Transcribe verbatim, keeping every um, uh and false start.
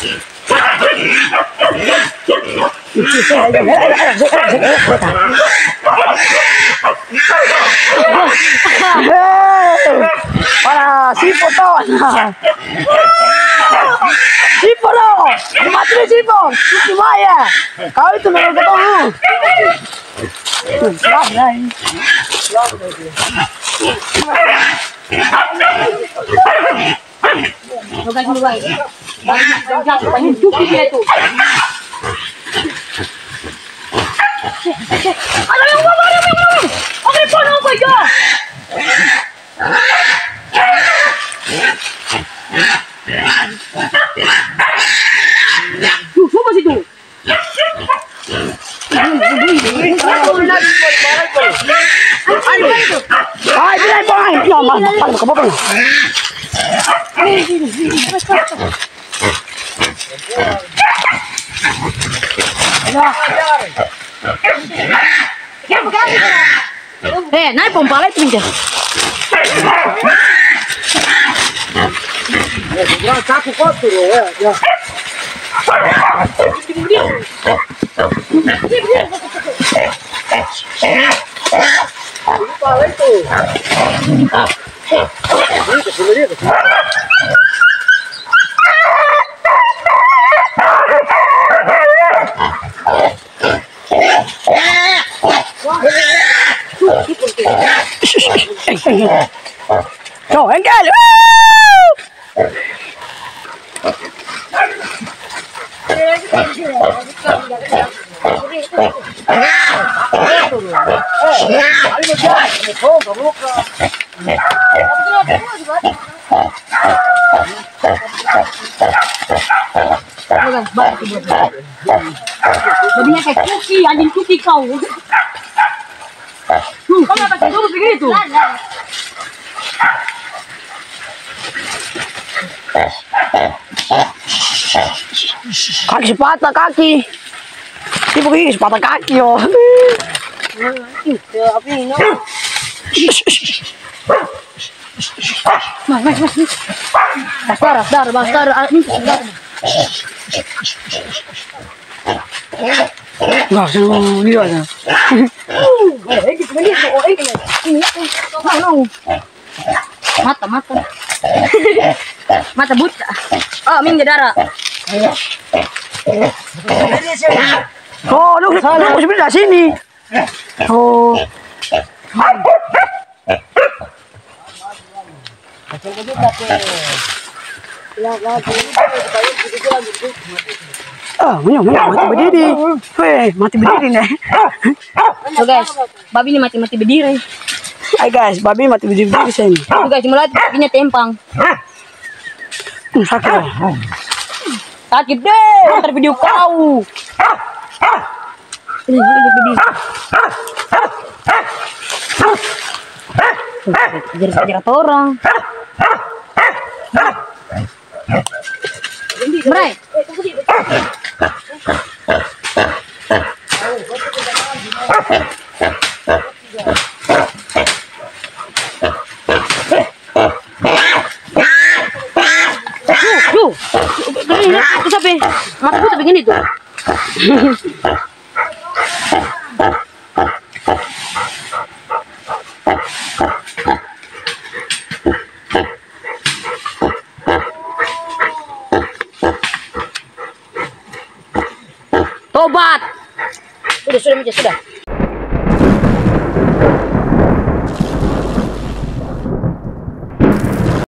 Wala, sipo to. Sipo lo. Mati na sipo. Sumaya. Kau itu memang ketemu. Lah, lah. Bukan mulai. Banyak banyak cukup dia itu. Ada yang mau ada yang mau. Oke, pono kau jo. Tuh, siapa situ? Ay, bilay po ay. Ya, mas, paano ka ba ba? Eh, naik pompa lagi pindah. Ya, cakup kotor ya, ya. Lupa itu. Ini kesini dia. Trời anh kìa. Babinya kayak kuki, anjing kuki kau. Hmm, kau ngapa tidur begitu? Kaki sepatah kaki. Ini begini sepatah kaki yo. Apa ini? Mas, mas, mas. Dasar, dasar, dasar. Nggak seru dia aja. Mata, mata. Mata buta. Oh, minggir darah. Oh, lu lu sebenarnya sini. Oh. Ah, menyong, menyong, mati berdiri. Weh, mati berdiri nih. So guys, babi ini mati-mati berdiri. Hai guys, babi mati berdiri-berdiri sini. Tuh guys, mulai babinya tempang. Hmm, sakit. Sakit deh, ntar video kau. Ini berdiri. Jerat-jerat orang. Bray. Tuh, tuh, sampai mata gue begini tuh. Tobat. Sudah, sudah, sudah.